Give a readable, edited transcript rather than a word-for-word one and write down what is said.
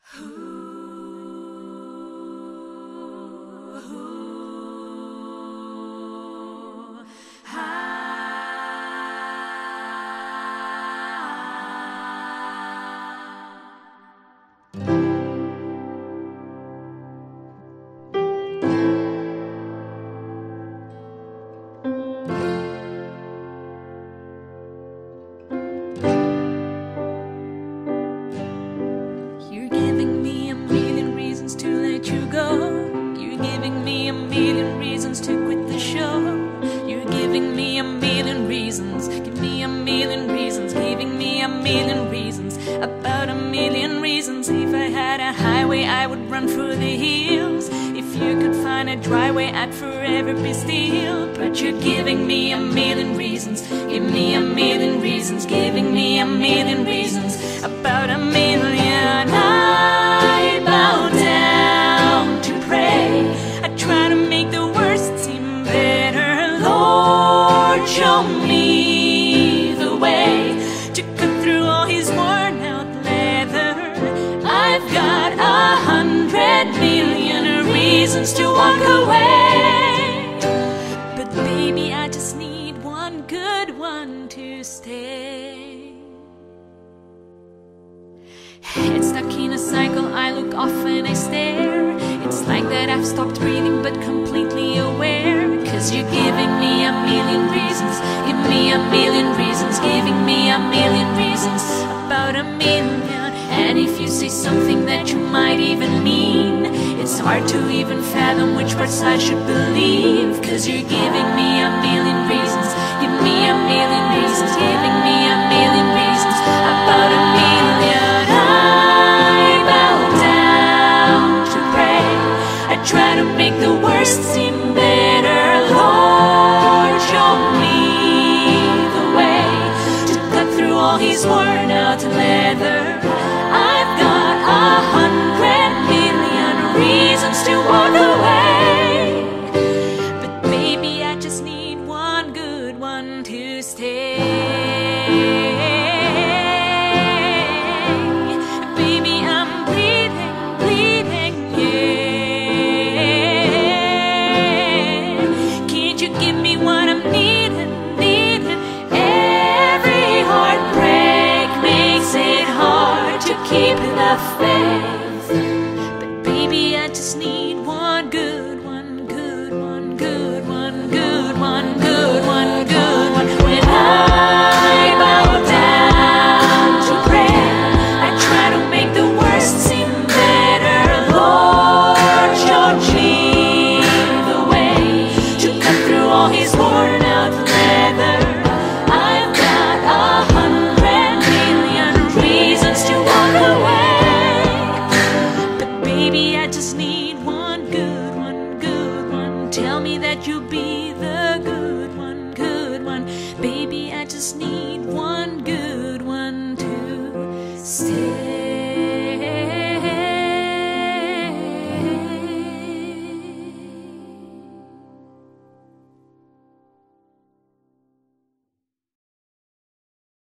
You're giving me a million reasons to let you go. You're giving me a million reasons to quit the show. You're giving me a million reasons. Give me a million reasons. Giving me a million reasons. About a million reasons. If I had a highway, I would run for the hills. If you could find a dry way, I'd forever be still. But you're giving me a million reasons. Give me a million reasons. Giving me a million reasons. About a million. I bow down to pray. I try to make the worst seem better. Lord, show me the way to cut through all his worn out leather. I've got 100 million reasons to walk away, but baby, I just need one good one to stay. It's stuck in a cycle, I look off and I stare. It's like that I've stopped breathing but completely aware. Cause you're giving me a million reasons. Give me a million reasons. Giving me a million reasons. About a million. And if you say something that you might even mean, it's hard to even fathom which parts I should believe. Cause you're giving me a million reasons. Give me a million reasons. Giving me a million reasons. About a million. Try to make the worst seem better. Lord, show me the way to cut through all his worn out leather. I've got 100 million reasons to walk away, but baby, I just need one good one to stay. Baby, I'm bleeding, bleeding, yeah. Give me what I'm needing, needing. Every heartbreak makes it hard to keep the faith, but baby, I just need one good one, good one, good one, good one, good one, good one. When I bow down to pray, I try to make the worst seem better. Lord, show me the way to cut through all his worn out leather. I've got 100 million reasons to walk away, but baby, I just need one good one, good one. Tell me that you'll be the good one, good one. Baby, I just need one